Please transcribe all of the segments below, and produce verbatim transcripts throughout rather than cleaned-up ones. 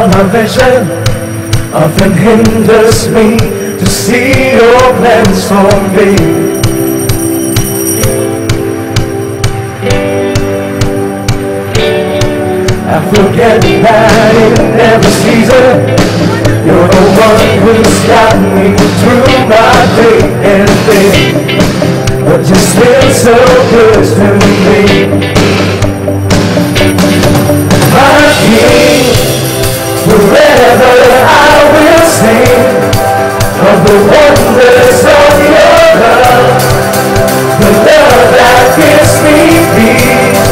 of my vision often hinders me to see your plans for me. I forget that in every season you're the one who's got me through my day and day, but you're still so good to me. My King, forever I will sing of the wonders of your love, the love that gives me peace.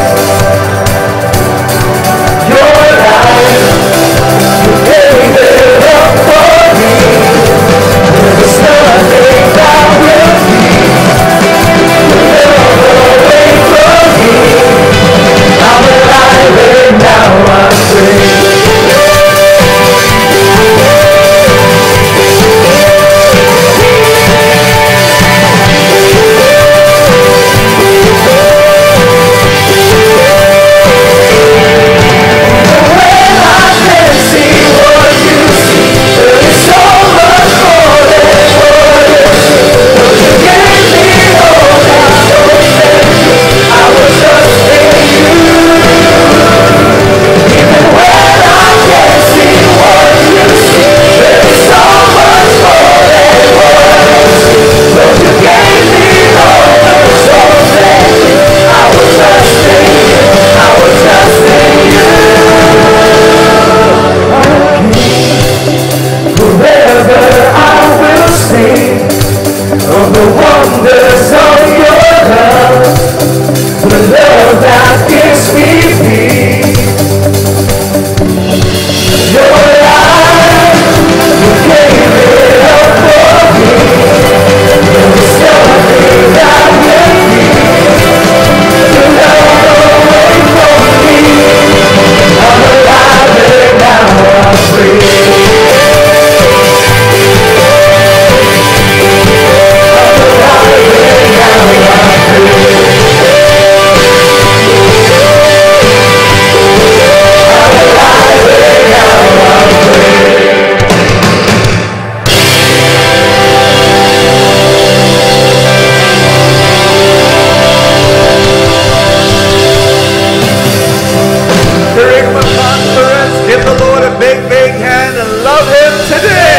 Your life, you gave it up for me. There's nothing that will keep your love away from me. I'm alive and now I'm free. Of the wonders of your love, the love that gives me peace. Your life, you gave it up for me. There's nothing that will keep your love away from me. I'm alive and now I'm free. Give the Lord a big, big hand and love him today.